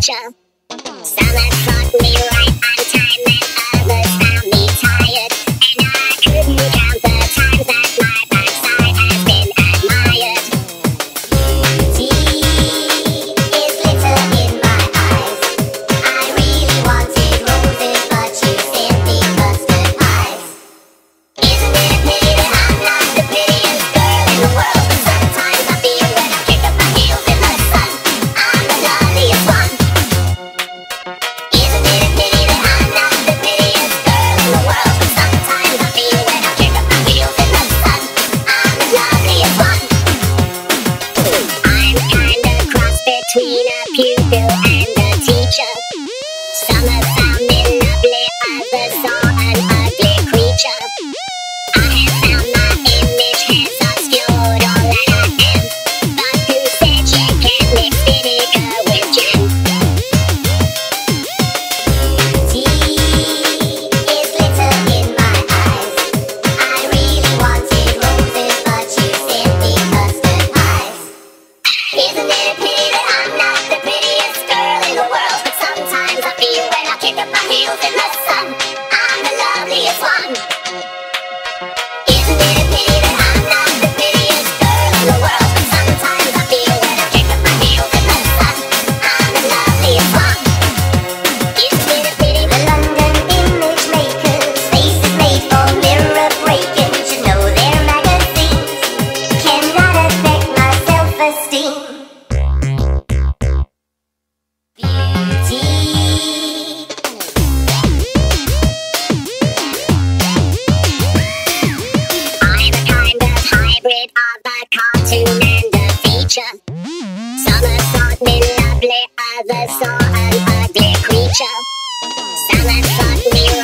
creature. Some have thought me right on time and others found me tired, and I couldn't count the times that my backside has been admired. Beauty is glitter in my eyes. I really wanted roses, but you sent me custard pies. Isn't it a pity that I'm not the prettiest girl in the world? But sometimes I feel when I kick up my heels in the sun, I'm the loveliest one. Isn't it a pity that I'm not the prettiest girl in the world? But sometimes I feel when I kick up my heels in the sun, I'm the loveliest one. I'm kind of cross between a pupil and a teacher. Some have found me lovely, others saw an ugly creature. I have found my image has obscured all that I am, but who said you can't mix vinegar with jam? Beauty is glitter in my eyes. I really wanted roses, but you sent me custard pies. Isn't it a pity that I'm not the prettiest girl in the world? But sometimes I feel when I kick up my heels in the sun, I'm the loveliest one. Isn't it a pity that I'm not the prettiest girl in the world? But sometimes I feel when I kick up my heels in the sun, I'm the loveliest one. Isn't it a pity the London image makers' faces made for mirror breaking? You know their magazines cannot affect my self-esteem. Beauty. I'm a kind of hybrid of a cartoon and a feature. Some have thought me lovely, others saw an ugly creature. Some have thought me